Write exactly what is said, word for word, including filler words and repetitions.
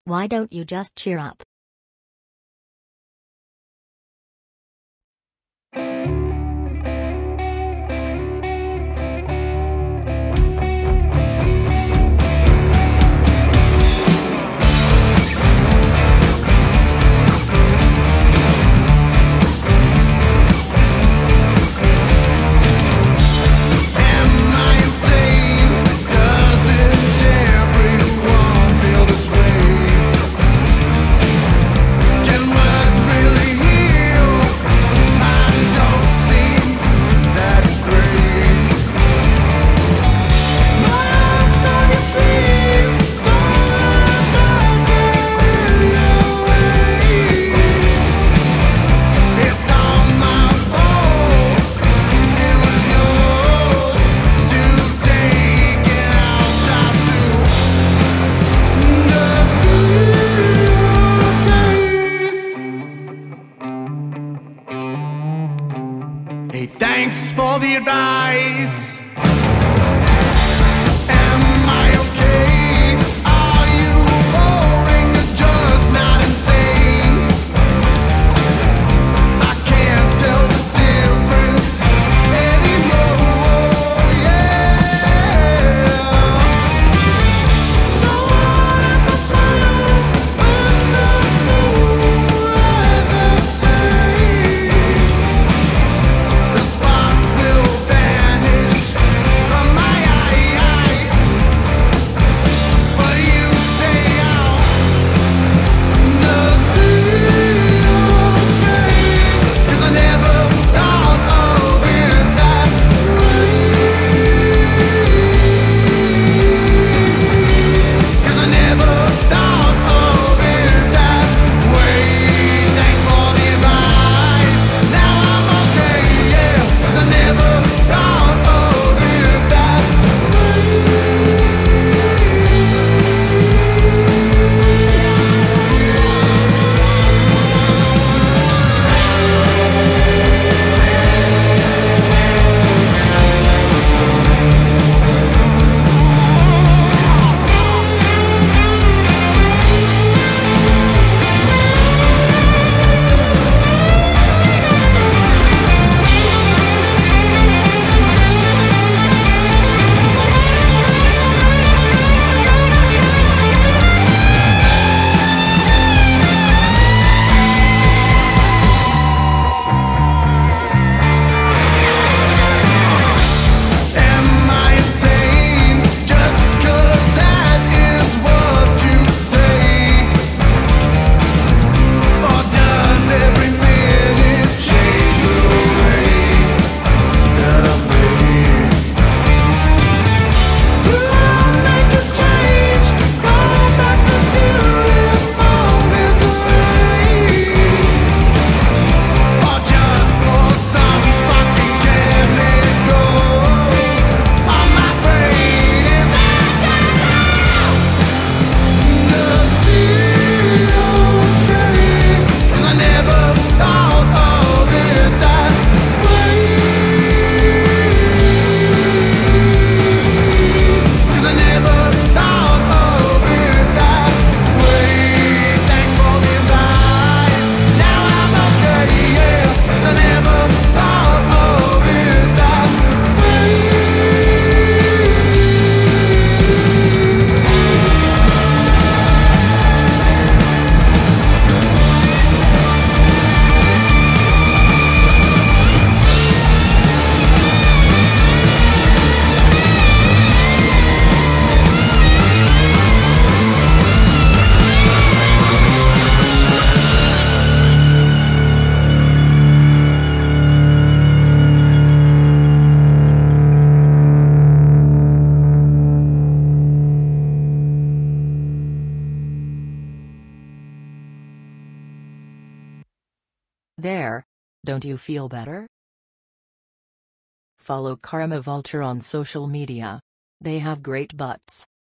Why don't you just cheer up? Hey, thanks for the advice. Am I okay? Are you boring or just not insane? I can't tell the difference anymore, yeah. So what if I smile under the moon, as I say? The sparks will vanish from my eyes, but you say I'll just be okay, 'cause I never thought of it that way, 'cause I never thought of it that way. Thanks for the advice, now I'm okay, yeah, 'cause I never thought of it that am I insane? Just 'cause that is what you say, or does every minute change the way that I made? Do I make this change? Go back to beautiful misery, or just pour some fucking chemicals on my brain? Is that just be okay? 'Cause I never thought of it that way, 'cause I never thought of it that way. Thanks for the advice, now I'm okay, yeah, 'cause I never thought of it that way. There, don't you feel better? Follow Karma Vulture on social media. They have great butts.